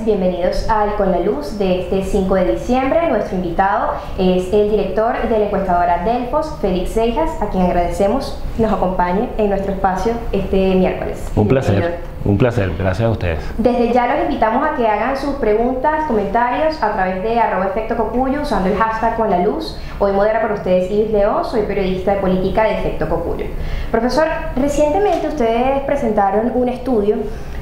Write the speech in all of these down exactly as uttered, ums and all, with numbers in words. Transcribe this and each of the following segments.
miércoles, bienvenidos al Con la Luz de este cinco de diciembre. Nuestro invitado es el director de la encuestadora Delfos, Félix Seijas, a quien agradecemos nos acompañe en nuestro espacio este miércoles. Un placer, un placer, gracias a ustedes. Desde ya los invitamos a que hagan sus preguntas, comentarios a través de arroba efecto cocuyo usando el hashtag Con la Luz. Hoy modera para ustedes Iris León, soy periodista de política de Efecto Cocuyo. Profesor, recientemente ustedes presentaron un estudio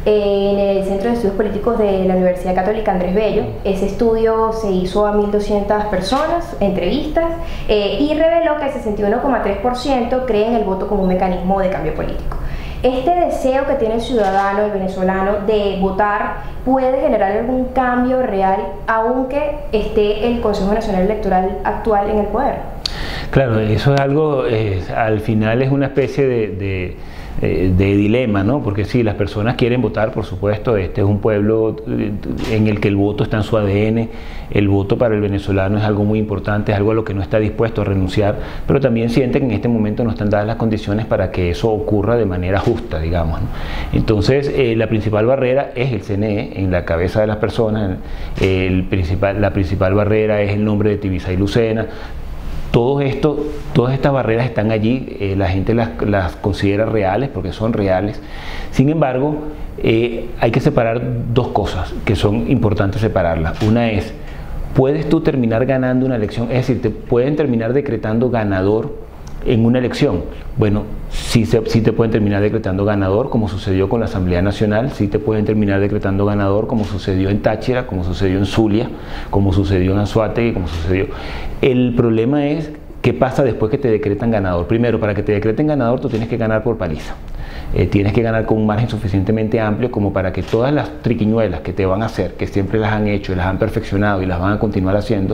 en el Centro de Estudios Políticos de la Universidad Católica Andrés Bello. Ese estudio se hizo a mil doscientas personas, entrevistas, eh, y reveló que el sesenta y uno coma tres por ciento creen el voto como un mecanismo de cambio político. Este deseo que tiene el ciudadano, el venezolano, de votar puede generar algún cambio real, aunque esté el Consejo Nacional Electoral actual en el poder. Claro, eso es algo, eh, al final es una especie de, de, eh, de dilema, ¿no? Porque sí, las personas quieren votar, por supuesto. Este es un pueblo en el que el voto está en su A D N. El voto para el venezolano es algo muy importante, es algo a lo que no está dispuesto a renunciar, pero también siente que en este momento no están dadas las condiciones para que eso ocurra de manera justa, digamos, ¿no? Entonces, eh, la principal barrera es el C N E en la cabeza de las personas. El principal, la principal barrera es el nombre de Tibisay Lucena. Todo esto, todas estas barreras están allí, eh, la gente las, las considera reales porque son reales. Sin embargo, eh, hay que separar dos cosas que son importantes separarlas. Una es, ¿puedes tú terminar ganando una elección? Es decir, ¿te pueden terminar decretando ganador en una elección? Bueno, sí, se, sí te pueden terminar decretando ganador, como sucedió con la Asamblea Nacional, sí te pueden terminar decretando ganador, como sucedió en Táchira, como sucedió en Zulia, como sucedió en Anzoátegui, como sucedió. El problema es, ¿qué pasa después que te decretan ganador? Primero, para que te decreten ganador, tú tienes que ganar por paliza. Eh, tienes que ganar con un margen suficientemente amplio como para que todas las triquiñuelas que te van a hacer, que siempre las han hecho, las han perfeccionado y las van a continuar haciendo,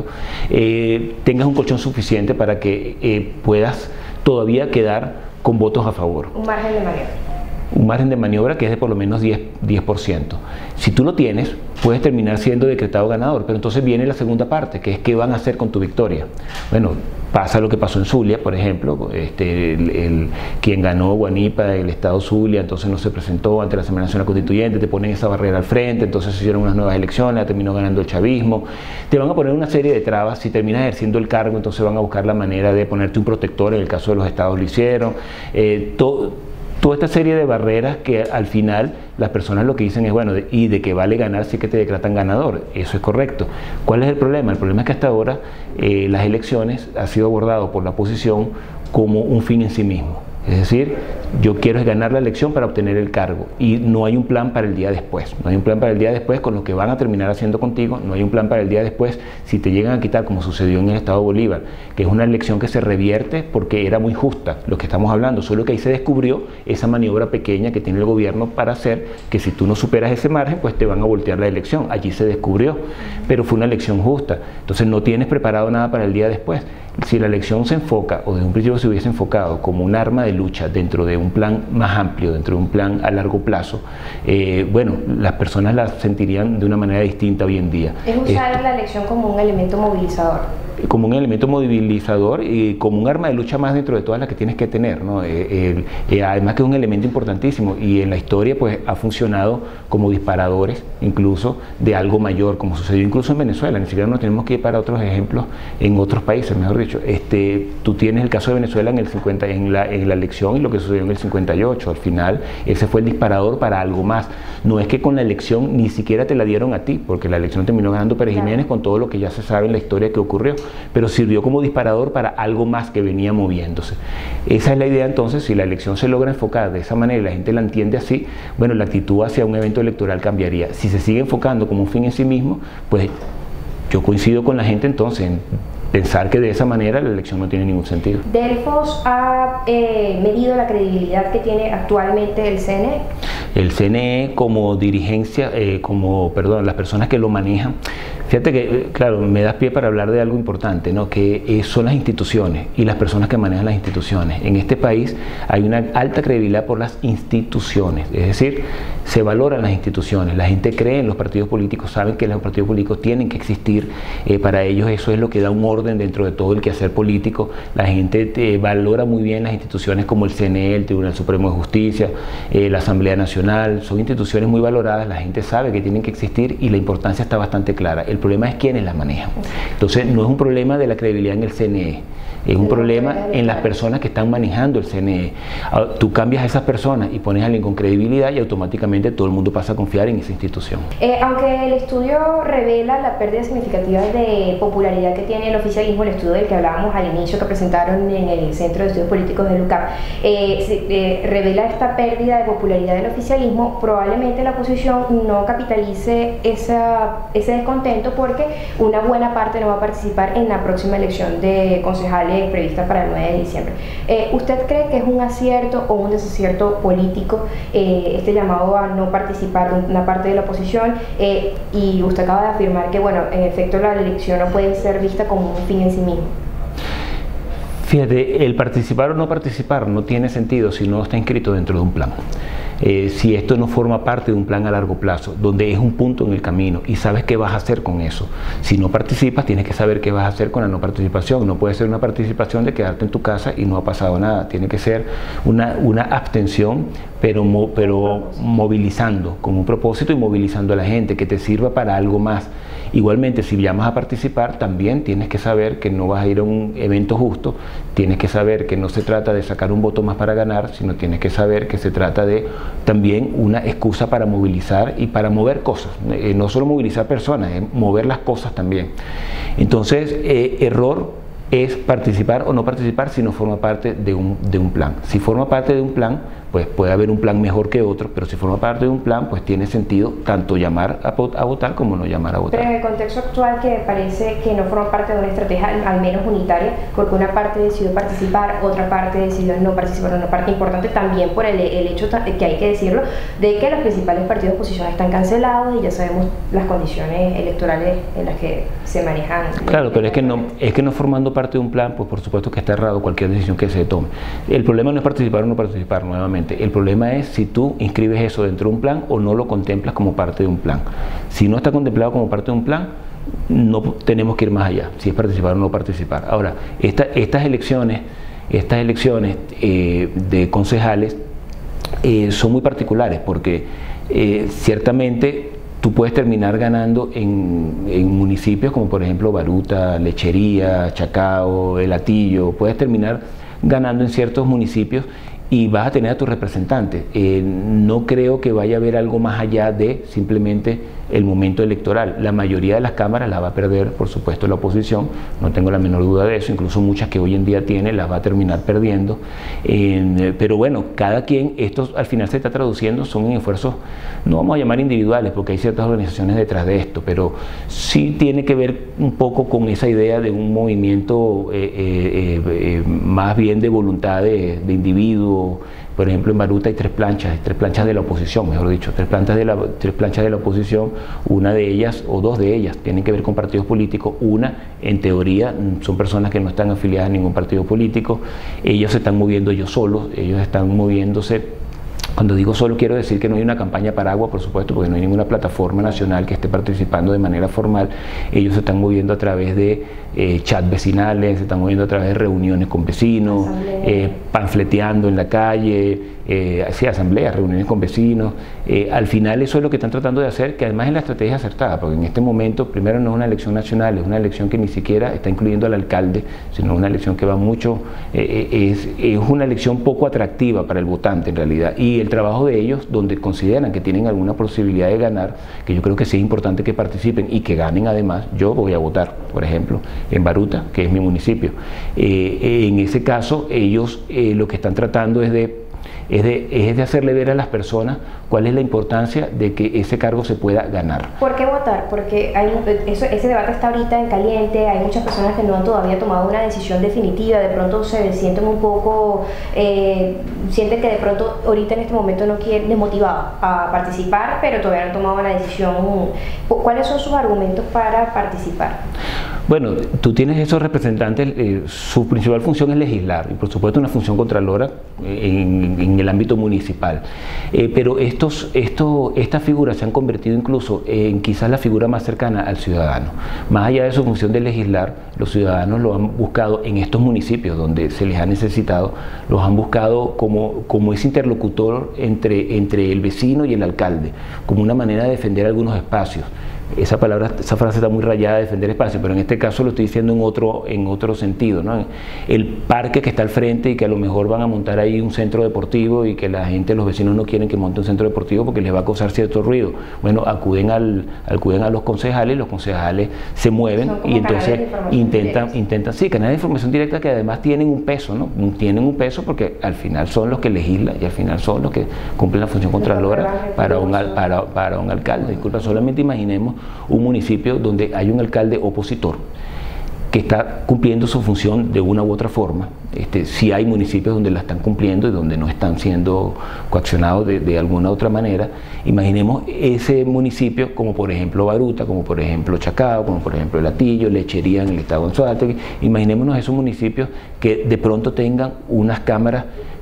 eh, tengas un colchón suficiente para que eh, puedas todavía quedar con votos a favor. Un margen de maniobra. Un margen de maniobra que es de por lo menos diez por ciento. Si tú lo tienes, puedes terminar siendo decretado ganador, pero entonces viene la segunda parte, que es qué van a hacer con tu victoria. Bueno, pasa lo que pasó en Zulia, por ejemplo, este, el, el, quien ganó Guanipa, el estado Zulia, entonces no se presentó ante la Asamblea Nacional Constituyente, te ponen esa barrera al frente, entonces se hicieron unas nuevas elecciones, terminó ganando el chavismo, te van a poner una serie de trabas. Si terminas ejerciendo el cargo, entonces van a buscar la manera de ponerte un protector, en el caso de los estados lo hicieron, eh, todo. Toda esta serie de barreras que al final las personas lo que dicen es, bueno, de, y de que vale ganar si que te decretan ganador. Eso es correcto. ¿Cuál es el problema? El problema es que hasta ahora eh, las elecciones han sido abordadas por la oposición como un fin en sí mismo. Es decir, yo quiero ganar la elección para obtener el cargo y no hay un plan para el día después. No hay un plan para el día después con lo que van a terminar haciendo contigo, no hay un plan para el día después si te llegan a quitar, como sucedió en el estado Bolívar, que es una elección que se revierte porque era muy justa, lo que estamos hablando, solo que ahí se descubrió esa maniobra pequeña que tiene el gobierno para hacer que si tú no superas ese margen, pues te van a voltear la elección. Allí se descubrió, pero fue una elección justa. Entonces no tienes preparado nada para el día después. Si la elección se enfoca, o desde un principio se hubiese enfocado como un arma de lucha dentro de un plan más amplio, dentro de un plan a largo plazo, eh, bueno, las personas la sentirían de una manera distinta hoy en día. Es usar Esto, la elección como un elemento movilizador. Como un elemento movilizador y como un arma de lucha más dentro de todas las que tienes que tener, ¿no? Eh, el, eh, además que es un elemento importantísimo y en la historia pues ha funcionado como disparadores incluso de algo mayor, como sucedió incluso en Venezuela. Ni siquiera nos tenemos que ir para otros ejemplos en otros países, mejor dicho. Este, tú tienes el caso de Venezuela en el cincuenta, en la, en la elección y lo que sucedió en el cincuenta y ocho. Al final ese fue el disparador para algo más. No es que con la elección ni siquiera te la dieron a ti, porque la elección terminó ganando Pérez Jiménez con todo lo que ya se sabe en la historia que ocurrió, pero sirvió como disparador para algo más que venía moviéndose. Esa es la idea. Entonces, si la elección se logra enfocar de esa manera y la gente la entiende así, bueno, la actitud hacia un evento electoral cambiaría. Si se sigue enfocando como un fin en sí mismo, pues yo coincido con la gente entonces en pensar que de esa manera la elección no tiene ningún sentido. ¿Delfos ha eh, medido la credibilidad que tiene actualmente el C N E? El C N E como dirigencia, eh, como, perdón, las personas que lo manejan, Fíjate que, claro, me das pie para hablar de algo importante, ¿no? Que eh, son las instituciones y las personas que manejan las instituciones. En este país hay una alta credibilidad por las instituciones, es decir, se valoran las instituciones, la gente cree en los partidos políticos, saben que los partidos políticos tienen que existir, eh, para ellos eso es lo que da un orden dentro de todo el quehacer político. La gente eh, valora muy bien las instituciones como el C N E, el Tribunal Supremo de Justicia, eh, la Asamblea Nacional, son instituciones muy valoradas, la gente sabe que tienen que existir y la importancia está bastante clara. El problema es quiénes las manejan. Entonces no es un problema de la credibilidad en el C N E, es un problema en las personas que están manejando el C N E. Tú cambias a esas personas y pones a alguien con credibilidad y automáticamente todo el mundo pasa a confiar en esa institución. Eh, aunque el estudio revela la pérdida significativa de popularidad que tiene el oficialismo, el estudio del que hablábamos al inicio que presentaron en el Centro de Estudios Políticos de LUCAP, eh, eh, revela esta pérdida de popularidad del oficialismo, probablemente la oposición no capitalice esa, ese descontento porque una buena parte no va a participar en la próxima elección de concejales prevista para el nueve de diciembre. Eh, ¿Usted cree que es un acierto o un desacierto político eh, este llamado a no participar de una parte de la oposición? Eh, y usted acaba de afirmar que, bueno, en efecto la elección no puede ser vista como un fin en sí mismo. Fíjate, el participar o no participar no tiene sentido si no está inscrito dentro de un plan. Eh, si esto no forma parte de un plan a largo plazo, donde es un punto en el camino y sabes qué vas a hacer con eso. Si no participas, tienes que saber qué vas a hacer con la no participación. No puede ser una participación de quedarte en tu casa y no ha pasado nada. Tiene que ser una, una abstención, pero, mo, pero movilizando, con un propósito y movilizando a la gente, que te sirva para algo más. Igualmente, si llamas a participar, también tienes que saber que no vas a ir a un evento justo, tienes que saber que no se trata de sacar un voto más para ganar, sino tienes que saber que se trata de también una excusa para movilizar y para mover cosas, eh, no solo movilizar personas, es mover las cosas también. Entonces, eh, error es participar o no participar si no forma parte de un, de un plan. Si forma parte de un plan, pues puede haber un plan mejor que otro, pero si forma parte de un plan, pues tiene sentido tanto llamar a, a votar como no llamar a votar. Pero en el contexto actual, que parece que no forma parte de una estrategia al menos unitaria, porque una parte decidió participar, otra parte decidió no participar, una parte importante también por el, el hecho, que hay que decirlo, de que los principales partidos de oposición están cancelados y ya sabemos las condiciones electorales en las que se manejan. Claro, pero es que no, es que no formando parte de un plan, pues por supuesto que está errado cualquier decisión que se tome. El problema no es participar o no participar, nuevamente. El problema es si tú inscribes eso dentro de un plan o no lo contemplas como parte de un plan. Si no está contemplado como parte de un plan, no tenemos que ir más allá, si es participar o no participar. Ahora, esta, estas elecciones, estas elecciones eh, de concejales eh, son muy particulares porque eh, ciertamente tú puedes terminar ganando en, en municipios como por ejemplo Baruta, Lechería, Chacao, El Hatillo, puedes terminar ganando en ciertos municipios y vas a tener a tus representantes. Eh, no creo que vaya a haber algo más allá de simplemente el momento electoral. La mayoría de las cámaras las va a perder, por supuesto, la oposición, no tengo la menor duda de eso, incluso muchas que hoy en día tiene las va a terminar perdiendo. Eh, pero bueno, cada quien, esto al final se está traduciendo, son en esfuerzos, no vamos a llamar individuales, porque hay ciertas organizaciones detrás de esto, pero sí tiene que ver un poco con esa idea de un movimiento eh, eh, eh, más bien de voluntad de, de individuos. Por ejemplo, en Baruta hay tres planchas, tres planchas de la oposición, mejor dicho, tres planchas de la, tres planchas de la oposición, una de ellas o dos de ellas tienen que ver con partidos políticos, una en teoría son personas que no están afiliadas a ningún partido político, ellos se están moviendo ellos solos, ellos están moviéndose. Cuando digo solo, quiero decir que no hay una campaña paraguas, por supuesto, porque no hay ninguna plataforma nacional que esté participando de manera formal. Ellos se están moviendo a través de eh, chats vecinales, se están moviendo a través de reuniones con vecinos, eh, panfleteando en la calle, eh, sí, asambleas, reuniones con vecinos. Eh, al final eso es lo que están tratando de hacer, que además es la estrategia acertada, porque en este momento, primero, no es una elección nacional, es una elección que ni siquiera está incluyendo al alcalde, sino una elección que va mucho, eh, es, es una elección poco atractiva para el votante en realidad. Y el trabajo de ellos, donde consideran que tienen alguna posibilidad de ganar, que yo creo que sí es importante que participen y que ganen además. Yo voy a votar, por ejemplo, en Baruta, que es mi municipio. Eh, en ese caso, ellos eh, lo que están tratando es de es de, es de hacerle ver a las personas cuál es la importancia de que ese cargo se pueda ganar. ¿Por qué votar? Porque hay, eso, ese debate está ahorita en caliente, hay muchas personas que no han todavía tomado una decisión definitiva, de pronto se sienten un poco, eh, sienten que de pronto ahorita en este momento no quieren, desmotivados a participar, pero todavía no han tomado una decisión. ¿Cuáles son sus argumentos para participar? Bueno, tú tienes esos representantes, eh, su principal función es legislar y por supuesto una función contralora en, en el ámbito municipal, eh, pero estos, esto, estas figuras se han convertido incluso en quizás la figura más cercana al ciudadano. Más allá de su función de legislar, los ciudadanos lo han buscado en estos municipios donde se les ha necesitado, los han buscado como, como ese interlocutor entre, entre el vecino y el alcalde, como una manera de defender algunos espacios. Esa palabra, esa frase está muy rayada, defender espacio, pero en este caso lo estoy diciendo en otro, en otro sentido, ¿no? El parque que está al frente y que a lo mejor van a montar ahí un centro deportivo y que la gente, los vecinos no quieren que monte un centro deportivo porque les va a causar cierto ruido. Bueno, acuden, al, acuden a los concejales, los concejales se mueven y entonces intentan, intentan, sí, canales de información directa que además tienen un peso, ¿no? Tienen un peso porque al final son los que legislan y al final son los que cumplen la función contralora para un, para, para un alcalde. Disculpa, solamente imaginemos un municipio donde hay un alcalde opositor que está cumpliendo su función de una u otra forma. Este, sí hay municipios donde la están cumpliendo y donde no están siendo coaccionados de, de alguna otra manera. Imaginemos ese municipio como por ejemplo Baruta, como por ejemplo Chacao, como por ejemplo El Hatillo, Lechería en el estado de Anzoátegui. Imaginémonos esos municipios que de pronto tengan unas cámaras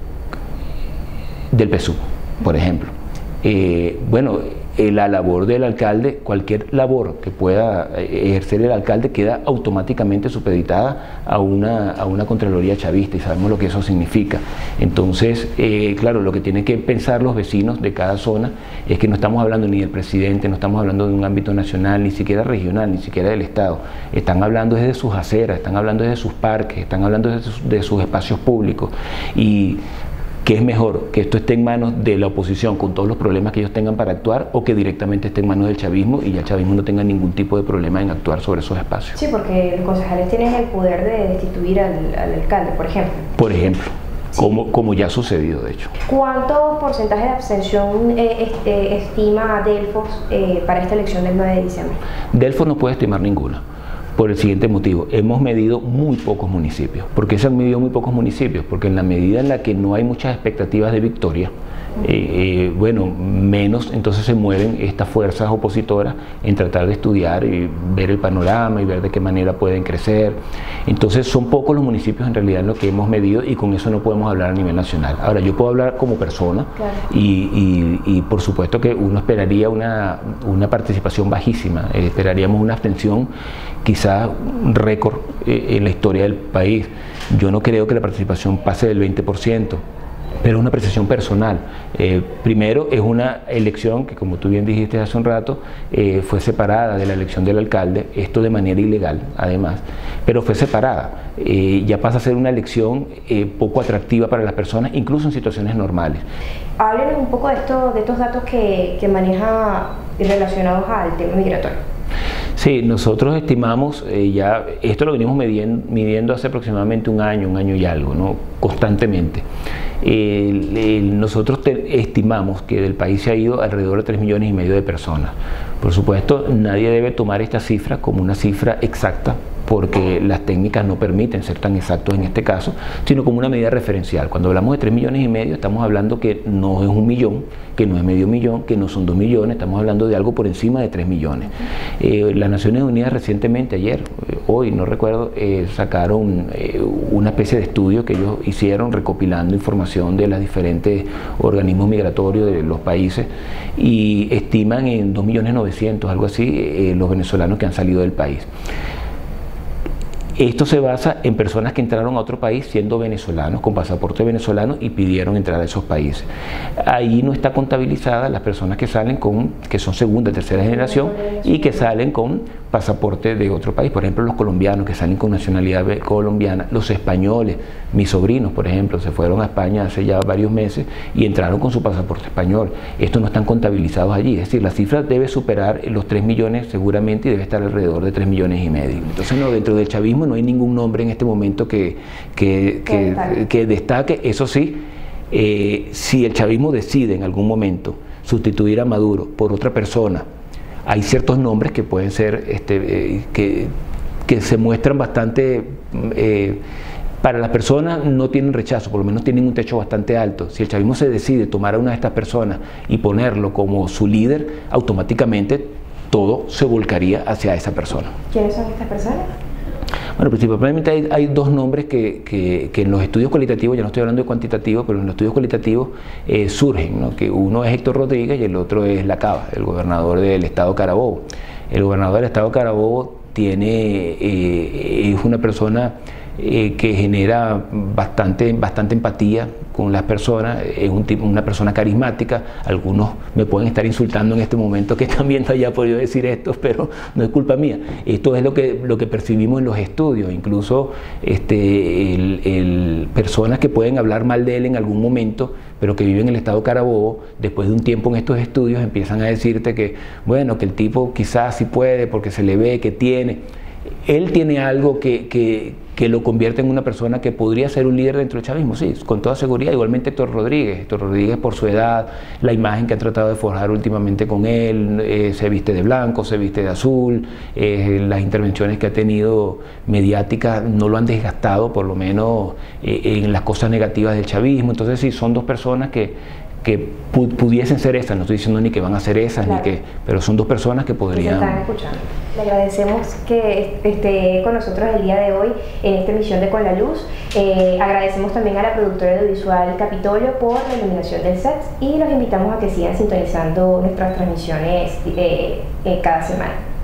del P S U V, por ejemplo. Eh, bueno, eh, la labor del alcalde, cualquier labor que pueda ejercer el alcalde queda automáticamente supeditada a una, a una Contraloría chavista y sabemos lo que eso significa. Entonces, eh, claro, lo que tienen que pensar los vecinos de cada zona es que no estamos hablando ni del presidente, no estamos hablando de un ámbito nacional, ni siquiera regional, ni siquiera del Estado. Están hablando desde sus aceras, están hablando desde sus parques, están hablando desde sus, de sus espacios públicos. Y ¿qué es mejor? ¿Que esto esté en manos de la oposición con todos los problemas que ellos tengan para actuar o que directamente esté en manos del chavismo y ya el chavismo no tenga ningún tipo de problema en actuar sobre esos espacios? Sí, porque los concejales tienen el poder de destituir al, al alcalde, por ejemplo. Por ejemplo, sí. como, como ya ha sucedido de hecho. ¿Cuánto porcentaje de abstención eh, este, estima Delfos eh, para esta elección del nueve de diciembre? Delfos no puede estimar ninguna. Por el siguiente motivo, hemos medido muy pocos municipios. ¿Por qué se han medido muy pocos municipios? Porque en la medida en la que no hay muchas expectativas de victoria, eh, eh, bueno, menos entonces se mueven estas fuerzas opositoras en tratar de estudiar y ver el panorama y ver de qué manera pueden crecer. Entonces son pocos los municipios en realidad en lo que hemos medido y con eso no podemos hablar a nivel nacional. Ahora, yo puedo hablar como persona, claro. y, y, y por supuesto que uno esperaría una, una participación bajísima, eh, esperaríamos una abstención quizás un récord en la historia del país. Yo no creo que la participación pase del veinte por ciento, pero es una apreciación personal. Eh, primero, es una elección que, como tú bien dijiste hace un rato, eh, fue separada de la elección del alcalde, esto de manera ilegal, además, pero fue separada. Eh, ya pasa a ser una elección eh, poco atractiva para las personas, incluso en situaciones normales. Háblenos un poco de, esto, de estos datos que, que maneja relacionados al tema migratorio. Sí, nosotros estimamos, eh, ya esto lo venimos midiendo, midiendo hace aproximadamente un año, un año y algo, ¿no? Constantemente. Eh, eh, nosotros te, estimamos que del país se ha ido alrededor de tres millones y medio de personas. Por supuesto, nadie debe tomar esta cifra como una cifra exacta, porque las técnicas no permiten ser tan exactos en este caso, sino como una medida referencial. Cuando hablamos de tres millones y medio, estamos hablando que no es un millón, que no es medio millón, que no son dos millones, estamos hablando de algo por encima de tres millones. Eh, las Naciones Unidas recientemente, ayer, eh, hoy, no recuerdo, eh, sacaron eh, una especie de estudio que ellos hicieron recopilando información de los diferentes organismos migratorios de los países y estiman en dos millones novecientos, algo así, eh, los venezolanos que han salido del país. Esto se basa en personas que entraron a otro país siendo venezolanos, con pasaporte venezolano y pidieron entrar a esos países. Ahí no está contabilizada las personas que salen con, que son segunda, tercera generación y que salen con pasaporte de otro país. Por ejemplo, los colombianos que salen con nacionalidad colombiana, los españoles, mis sobrinos, por ejemplo, se fueron a España hace ya varios meses y entraron con su pasaporte español. Estos no están contabilizados allí, es decir, la cifra debe superar los tres millones seguramente y debe estar alrededor de tres millones y medio. Entonces, no, dentro del chavismo no hay ningún nombre en este momento que, que, que, que destaque. Eso sí, eh, si el chavismo decide en algún momento sustituir a Maduro por otra persona, hay ciertos nombres que pueden ser, este, eh, que, que se muestran bastante, eh, para las personas no tienen rechazo, por lo menos tienen un techo bastante alto. Si el chavismo se decide tomar a una de estas personas y ponerlo como su líder, automáticamente todo se volcaría hacia esa persona. ¿Quiénes son estas personas? Bueno, principalmente hay, hay dos nombres que, que, que en los estudios cualitativos, ya no estoy hablando de cuantitativos, pero en los estudios cualitativos eh, surgen, ¿no? Que uno es Héctor Rodríguez y el otro es Lacaba, el gobernador del estado Carabobo. El gobernador del estado Carabobo tiene, eh, es una persona eh, que genera bastante, bastante empatía con las personas, es un tipo, una persona carismática. Algunos me pueden estar insultando en este momento que también no haya podido decir esto, pero no es culpa mía. Esto es lo que, lo que percibimos en los estudios, incluso este, el, el, personas que pueden hablar mal de él en algún momento, pero que viven en el estado Carabobo, después de un tiempo en estos estudios empiezan a decirte que, bueno, que el tipo quizás sí puede porque se le ve que tiene. Él tiene algo que, que, que lo convierte en una persona que podría ser un líder dentro del chavismo, sí, con toda seguridad. Igualmente Héctor Rodríguez, Héctor Rodríguez por su edad, la imagen que ha tratado de forjar últimamente con él, eh, se viste de blanco, se viste de azul, eh, las intervenciones que ha tenido mediáticas no lo han desgastado, por lo menos eh, en las cosas negativas del chavismo. Entonces sí, son dos personas que que pu pudiesen ser esas, no estoy diciendo ni que van a ser esas, claro, ni que, pero son dos personas que podrían... Que están escuchando. Le agradecemos que esté con nosotros el día de hoy en esta emisión de Con la Luz. Eh, agradecemos también a la productora audiovisual Capitolio por la iluminación del set y los invitamos a que sigan sintonizando nuestras transmisiones eh, eh, cada semana.